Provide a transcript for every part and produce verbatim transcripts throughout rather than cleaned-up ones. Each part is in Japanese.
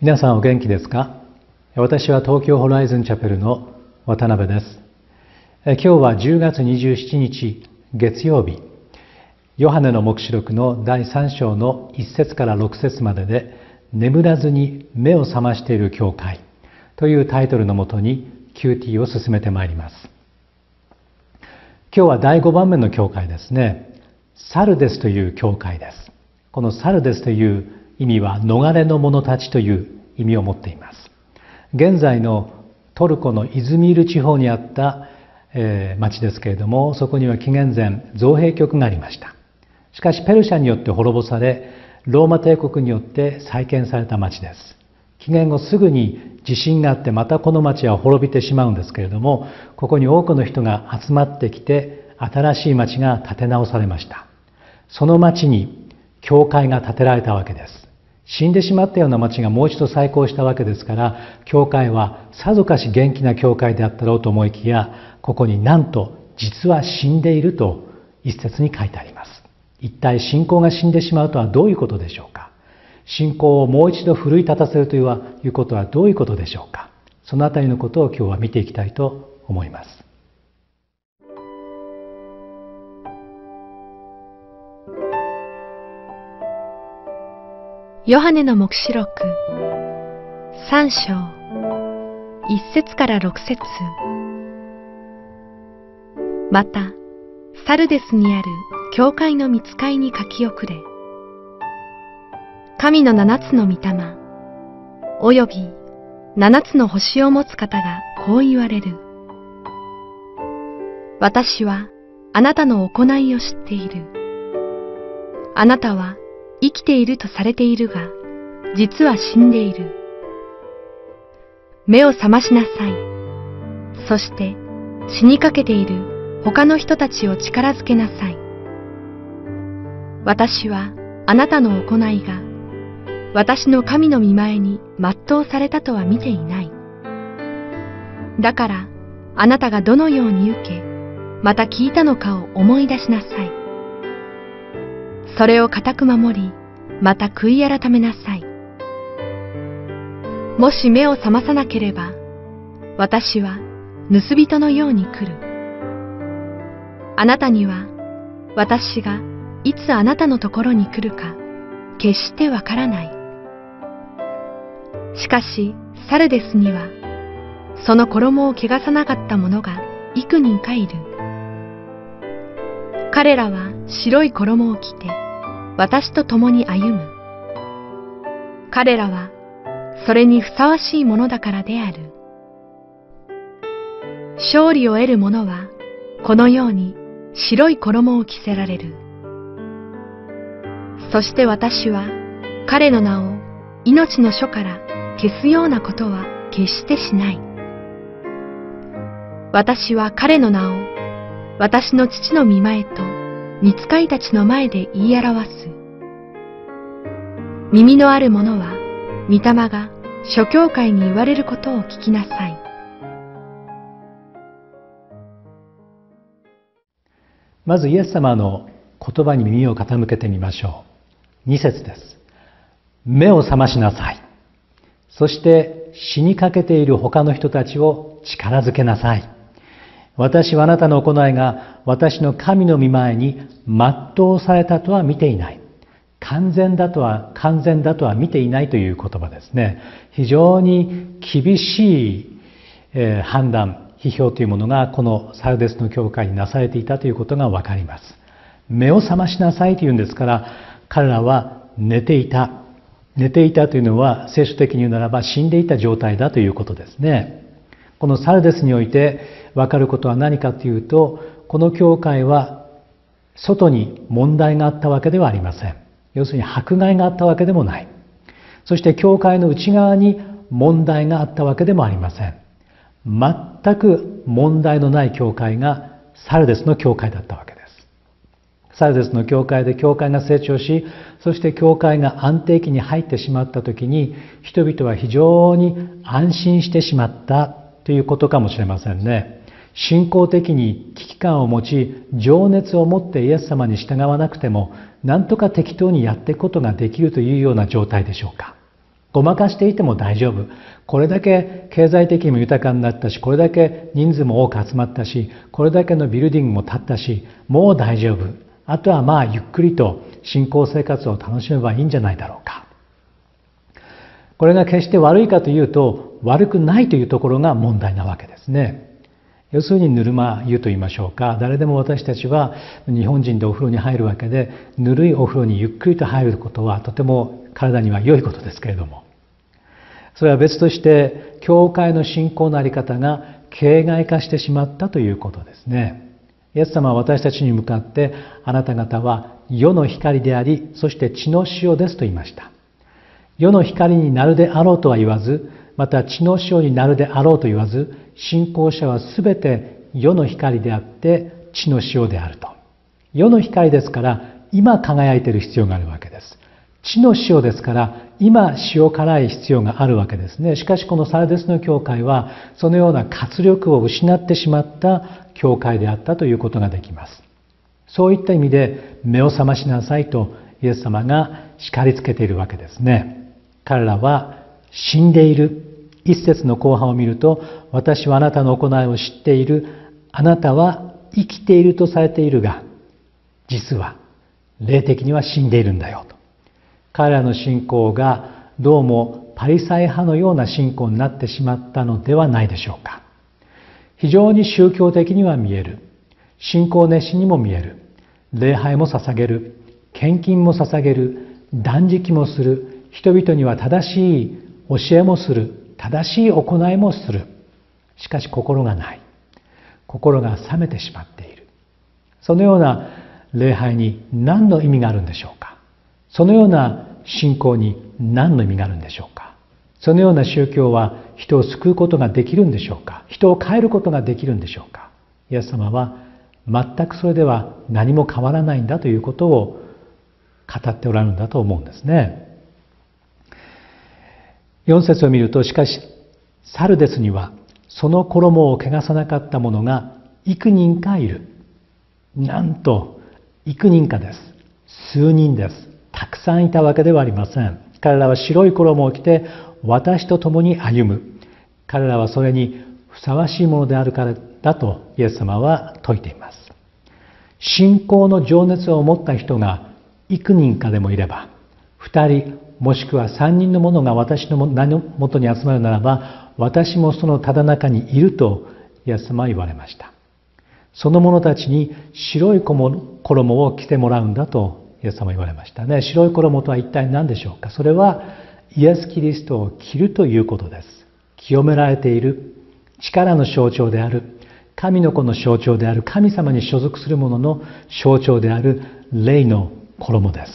皆さんお元気ですか？私は東京ホライズンチャペルの渡辺です。今日はじゅうがつにじゅうしちにち月曜日、ヨハネの黙示録のだいさん章のいっ節からろく節までで、眠らずに目を覚ましている教会というタイトルのもとに キューティー を進めてまいります。今日はだいごばんめの教会ですね。サルデスという教会です。このサルデスという意味は逃れの者たちという意味を持っています。現在のトルコのイズミール地方にあった、えー、町ですけれども、そこには紀元前造幣局がありました。しかしペルシャによって滅ぼされ、ローマ帝国によって再建された町です。紀元後すぐに地震があってまたこの町は滅びてしまうんですけれども、ここに多くの人が集まってきて新しい町が建て直されました。その町に教会が建てられたわけです。死んでしまったような町がもう一度再興したわけですから、教会はさぞかし元気な教会であったろうと思いきや、ここになんと実は死んでいると一節に書いてあります。一体信仰が死んでしまうとはどういうことでしょうか。信仰をもう一度奮い立たせるということはどういうことでしょうか。そのあたりのことを今日は見ていきたいと思います。 ヨハネの黙示録さん章いっ節からろく節。またサルデスにある教会の御使いに書き送れ。神の七つの御霊および七つの星を持つ方がこう言われる。私はあなたの行いを知っている。あなたは生きているとされているが、実は死んでいる。目を覚ましなさい。そして死にかけている他の人たちを力づけなさい。私はあなたの行いが私の神の御前に全うされたとは見ていない。だからあなたがどのように受け、また聞いたのかを思い出しなさい。それを固く守り、また悔い改めなさい。もし目を覚まさなければ、私は盗人のように来る。あなたには、私がいつあなたのところに来るか、決してわからない。しかし、サルデスには、その衣を汚さなかった者が幾人かいる。彼らは白い衣を着て、私と共に歩む。彼らはそれにふさわしいものだからである。勝利を得る者はこのように白い衣を着せられる。そして私は彼の名を命の書から消すようなことは決してしない。私は彼の名を私の父の御前と御使いたちの前で言い表す。耳のある者は、御霊が諸教会に言われることを聞きなさい。 まずイエス様の言葉に耳を傾けてみましょう。に節です。目を覚ましなさい。そして死にかけている他の人たちを力づけなさい。私はあなたの行いが私の神の御前に全うされたとは見ていない。完全だとは、完全だとは見ていないという言葉ですね。非常に厳しい、えー、判断、批評というものがこのサルデスの教会になされていたということがわかります。目を覚ましなさいというんですから、彼らは寝ていた。寝ていたというのは聖書的に言うならば死んでいた状態だということですね。このサルデスにおいて分かることは何かというと、この教会は外に問題があったわけではありません。要するに迫害があったわけでもない。そして教会の内側に問題があったわけでもありません。全く問題のない教会がサルデスの教会だったわけです。サルデスの教会で教会が成長し、そして教会が安定期に入ってしまったときに、人々は非常に安心してしまったということかもしれませんね。信仰的に危機感を持ち、情熱を持ってイエス様に従わなくても、何とか適当にやっていくことができるというような状態でしょうか。 ごまかしていても大丈夫。これだけ経済的にも豊かになったし、これだけ人数も多く集まったし、これだけのビルディングも建ったし、もう大丈夫。あとはまあゆっくりと信仰生活を楽しめばいいんじゃないだろうか。これが決して悪いかというと、悪くないというところが問題なわけですね。要するにぬるま湯と言いましょうか、誰でも私たちは日本人でお風呂に入るわけで、ぬるいお風呂にゆっくりと入ることはとても体には良いことですけれども、それは別として教会の信仰の在り方が形骸化してしまったということですね。イエス様は私たちに向かって、あなた方は世の光であり、そして地の塩ですと言いました。世の光になるであろうとは言わず、また地の塩になるであろうと言わず、信仰者はすべて世の光であって地の塩であると。世の光ですから今輝いている必要があるわけです。地の塩ですから今塩辛い必要があるわけですね。しかしこのサルデスの教会はそのような活力を失ってしまった教会であったということができます。そういった意味で目を覚ましなさいとイエス様が叱りつけているわけですね。彼らは死んでいる。一節の後半を見ると、私はあなたの行いを知っている。あなたは生きているとされているが、実は霊的には死んでいるんだよと。彼らの信仰がどうもパリサイ派のような信仰になってしまったのではないでしょうか。非常に宗教的には見える。信仰熱心にも見える。礼拝も捧げる。献金も捧げる。断食もする。人々には正しい教えもする。正しい行いもする。しかし心がない。心が冷めてしまっている。そのような礼拝に何の意味があるんでしょうか。そのような信仰に何の意味があるんでしょうか。そのような宗教は人を救うことができるんでしょうか。人を変えることができるんでしょうか。イエス様は全くそれでは何も変わらないんだということを語っておられるんだと思うんですね。よん節を見ると、しかしサルデスにはその衣を汚さなかった者が幾人かいる。なんと幾人かです。数人です。たくさんいたわけではありません。彼らは白い衣を着て私と共に歩む。彼らはそれにふさわしいものであるからだとイエス様は説いています。信仰の情熱を持った人が幾人かでもいれば、二人もしくは三人の者が私の名のもとに集まるならば、私もそのただ中にいるとイエス様は言われました。その者たちに白い衣を着てもらうんだとイエス様は言われましたね。白い衣とは一体何でしょうか。それはイエス・キリストを着るということです。清められている、力の象徴である、神の子の象徴である、神様に所属する者の象徴である霊の衣です。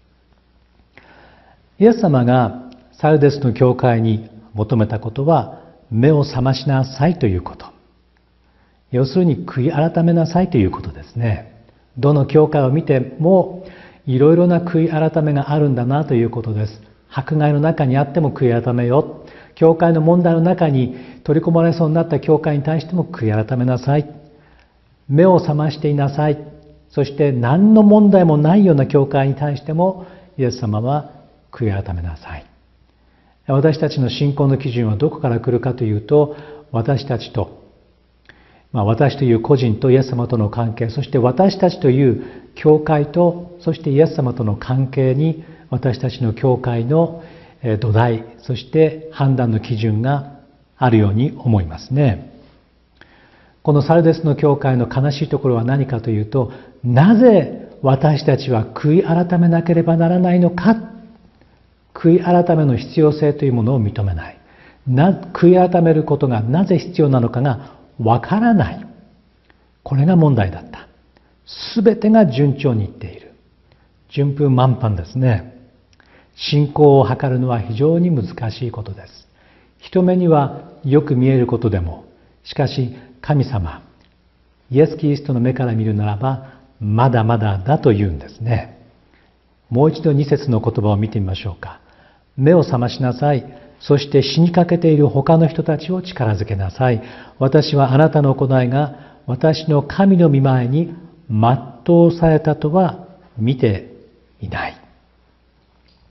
イエス様がサルデスの教会に求めたことは、目を覚ましなさいということ。要するに悔い改めなさいということですね。どの教会を見てもいろいろな悔い改めがあるんだなということです。迫害の中にあっても悔い改めよ。教会の問題の中に取り込まれそうになった教会に対しても悔い改めなさい。目を覚ましていなさい。そして何の問題もないような教会に対してもイエス様は悔い改めなさい。私たちの信仰の基準はどこから来るかというと、私たちと、まあ、私という個人とイエス様との関係、そして私たちという教会と、そしてイエス様との関係に、私たちの教会の土台、そして判断の基準があるように思いますね。このサルデスの教会の悲しいところは何かというと、なぜ私たちは悔い改めなければならないのか。悔い改めの必要性というものを認めない。な悔い改めることがなぜ必要なのかがわからない。これが問題だった。すべてが順調にいっている。順風満帆ですね。信仰を図るのは非常に難しいことです。人目にはよく見えることでも、しかし神様、イエス・キリストの目から見るならば、まだまだだと言うんですね。もう一度二節の言葉を見てみましょうか。目を覚ましなさい。そして死にかけている他の人たちを力づけなさい。私はあなたの行いが私の神の御前に全うされたとは見ていない。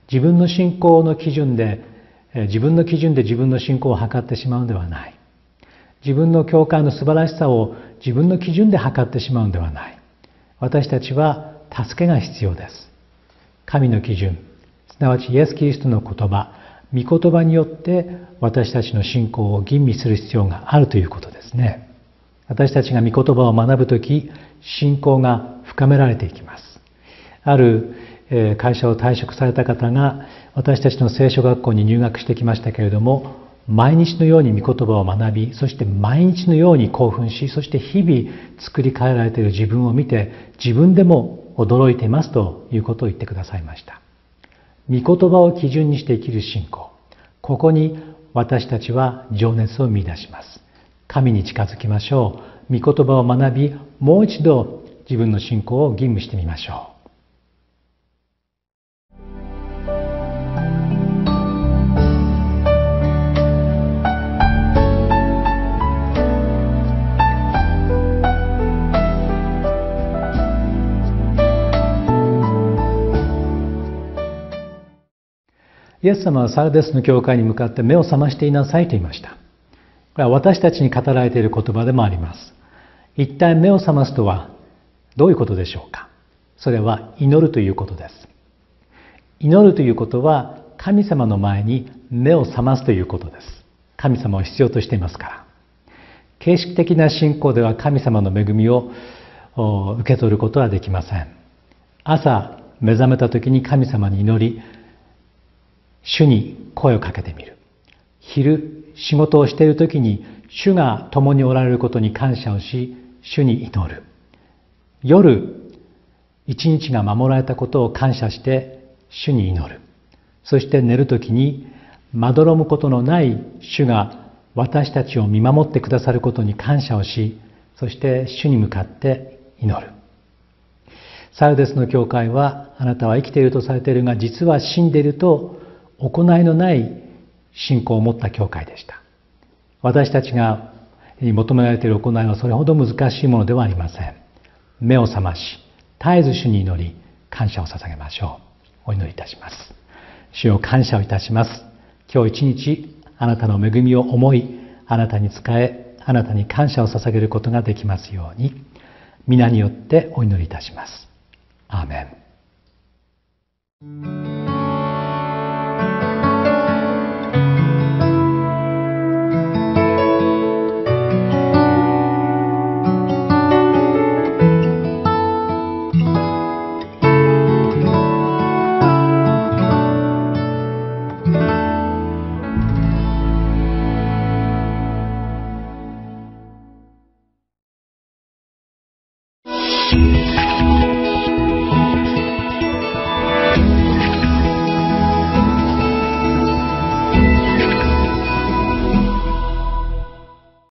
自分の信仰の基準で、自分の基準で自分の信仰を測ってしまうのではない。自分の教会の素晴らしさを自分の基準で測ってしまうのではない。私たちは助けが必要です。神の基準、すなわちイエス・キリストの言葉、御言葉によって私たちの信仰を吟味する必要があるということですね。私たちが御言葉を学ぶとき、信仰が深められていきます。ある会社を退職された方が私たちの聖書学校に入学してきましたけれども、毎日のように御言葉を学び、そして毎日のように興奮し、そして日々作り変えられている自分を見て、自分でも驚いていますということを言ってくださいました。御言葉を基準にして生きる信仰、ここに私たちは情熱を見出します。神に近づきましょう。御言葉を学び、もう一度自分の信仰を吟味してみましょう。イエス様はサルデスの教会に向かって目を覚ましていなさいと言いました。これは私たちに語られている言葉でもあります。一体目を覚ますとはどういうことでしょうか。それは祈るということです。祈るということは神様の前に目を覚ますということです。神様を必要としていますから。形式的な信仰では神様の恵みを受け取ることはできません。朝目覚めた時に神様に祈り、主に声をかけてみる。昼仕事をしている時に主が共におられることに感謝をし、主に祈る。夜一日が守られたことを感謝して主に祈る。そして寝る時にまどろむことのない主が私たちを見守ってくださることに感謝をし、そして主に向かって祈る。サルデスの教会は、あなたは生きているとされているが実は死んでいると行いのない信仰を持った教会でした。私たちが求められている行いはそれほど難しいものではありません。目を覚まし、絶えず主に祈り、感謝を捧げましょう。お祈りいたします。主よ、感謝をいたします。今日一日あなたの恵みを思い、あなたに仕え、あなたに感謝を捧げることができますように、皆によってお祈りいたします。アーメン。